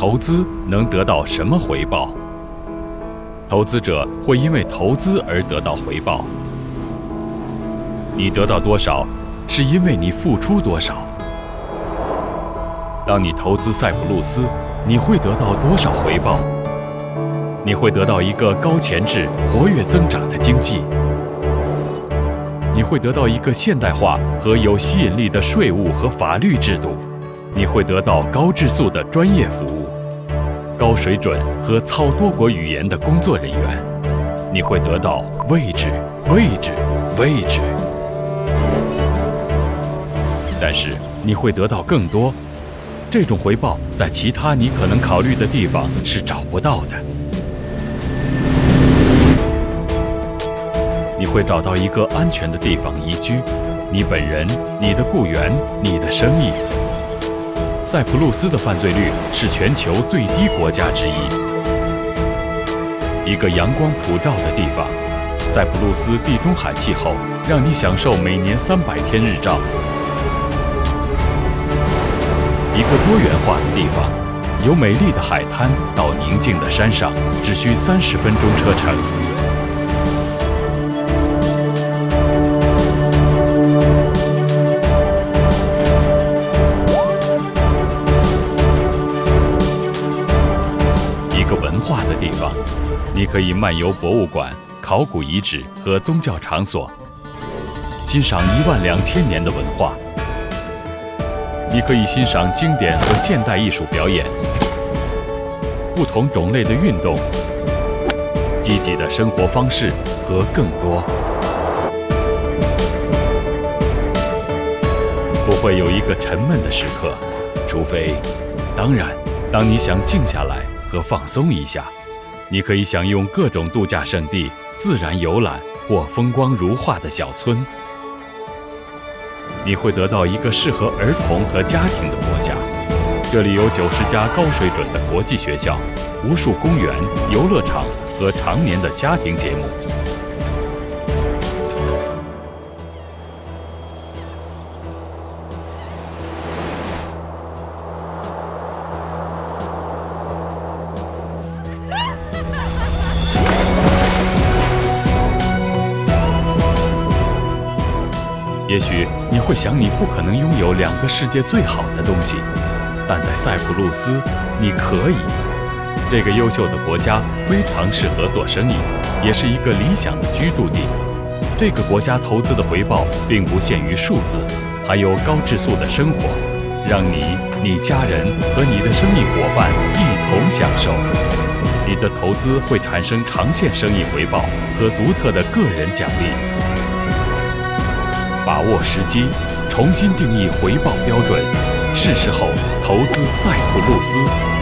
投资能得到什么回报？投资者会因为投资而得到回报。你得到多少，是因为你付出多少。当你投资塞浦路斯，你会得到多少回报？你会得到一个高潜质、活跃增长的经济。你会得到一个现代化和有吸引力的税务和法律制度。你会得到高质素的专业服务，高水准和操多国语言的工作人员。你会得到位置。但是你会得到更多，这种回报在其他你可能考虑的地方是找不到的。你会找到一个安全的地方宜居，你本人、你的雇员、你的生意。塞浦路斯的犯罪率是全球最低国家之一。一个阳光普照的地方，塞浦路斯地中海气候让你享受每年300天日照。一个多元化的地方，由美丽的海滩到宁静的山上，只需30分钟车程。一个文化的地方，你可以漫游博物馆、考古遗址和宗教场所，欣赏12000年的文化。你可以欣赏经典和现代艺术表演，不同种类的运动，积极的生活方式和更多。不会有一个沉闷的时刻，除非，当然，当你想静下来和放松一下，你可以享用各种度假胜地、自然游览或风光如画的小村。你会得到一个适合儿童和家庭的国家，这里有90家高水准的国际学校，无数公园、游乐场和常年的家庭节目。也许你会想，你不可能拥有2个世界最好的东西，但在塞浦路斯，你可以。这个优秀的国家非常适合做生意，也是一个理想的居住地。这个国家投资的回报并不限于数字，还有高质素的生活，让你、你家人和你的生意伙伴一同享受。你的投资会产生长线生意回报和独特的个人奖励。把握时机，重新定义回报标准，是时候投资塞浦路斯。